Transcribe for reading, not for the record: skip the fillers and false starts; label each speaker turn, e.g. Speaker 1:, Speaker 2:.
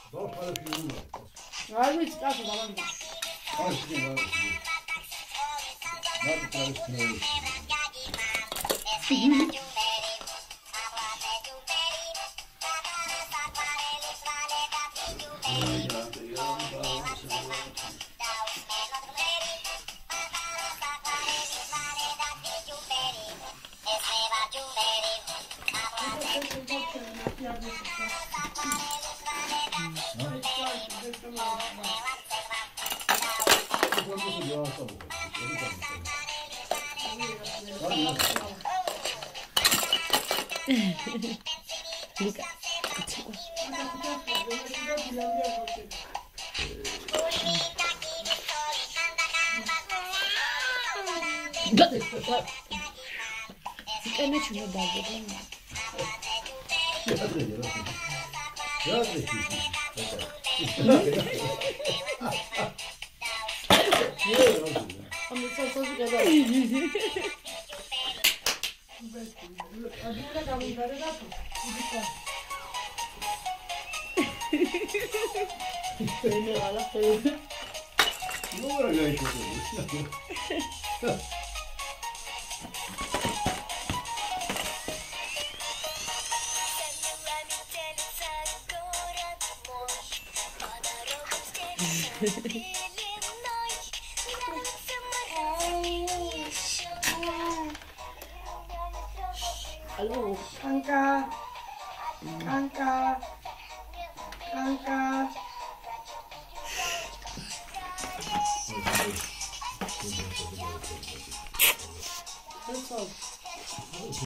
Speaker 1: Daha para filmi var.
Speaker 2: Harbi çıkarsa falan da.
Speaker 1: Karşı gün var. Var bir tane sinirli.
Speaker 3: Liga. Fica no bagulho.
Speaker 2: Ama sen sözü kadar. Beni Allah koyuyor.
Speaker 1: Ne var ya işte?
Speaker 3: Halo.
Speaker 2: Kanka. Kanka. Kanka. Nasıl?